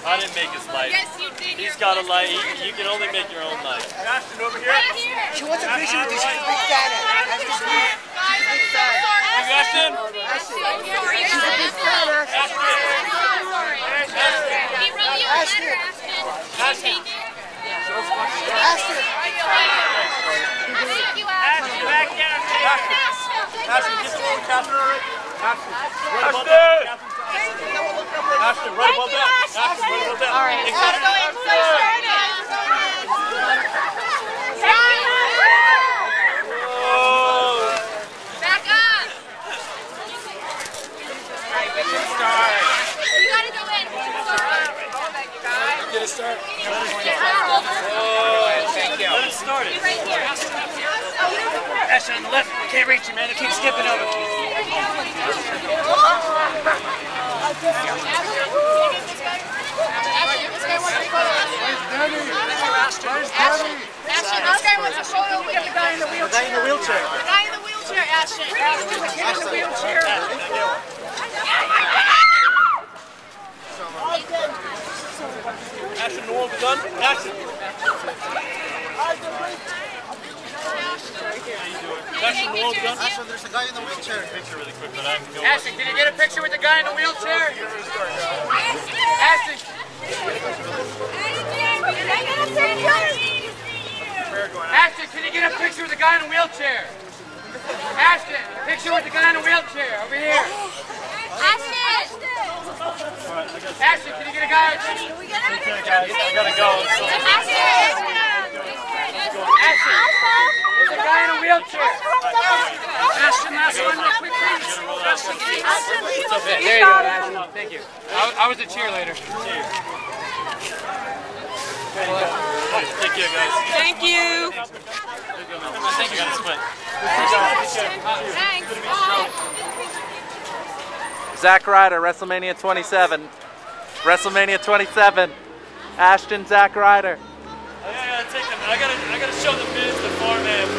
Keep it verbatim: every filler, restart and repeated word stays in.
I didn't make his life. Yes, you did. He's got a life. You can only make your own life. Ashton, over here. Right here. She wants a picture with this big fan. Guys, I'm so sorry. Hey, Ashton. I'm so sorry. She's a big fan, Ashton. I'm so sorry. He wrote you a letter, Ashton. Ashton. Ashton. Thank you, Ashton. Back down. Ashton, get the one, Catherine. Ashton. Ashton, right above that. Ashton, right above that. All right. Back up. Right, get your start. You gotta go in. Get a start. Oh, thank you. Let it start it. Right here. Ashton on the left. Can't reach you, man. They keep skipping over. Ashton, this guy wants a photo with the guy in the wheelchair. The guy in the wheelchair. The guy in the wheelchair, Ashton. Ashton, the kid in the wheelchair. Ashton, the wall begun. Ashton. Ashton, the wall begun. Ashton, there's a guy in the wheelchair. Picture really quick, but I have to go. Ashton, can you get a picture with the guy in the wheelchair? Ashton. Ashton, can you get a picture with the guy in the wheelchair? Ashton, picture with the guy in the wheelchair over here. Ashton! Ashton, can you get a guy? Okay, guys, I gotta go. So. Ashton, there's a guy in a wheelchair. Ashton, last one, real quick, please. There you go, Ashton. Thank you. I, I was a cheerleader. Take care, guys. Thank you. Thank you, guys. Split. Thanks. Bye. Zack Ryder, WrestleMania twenty-seven. WrestleMania twenty-seven. Ashton, Zack Ryder. I gotta take them. I gotta, I gotta show the biz, the farm man.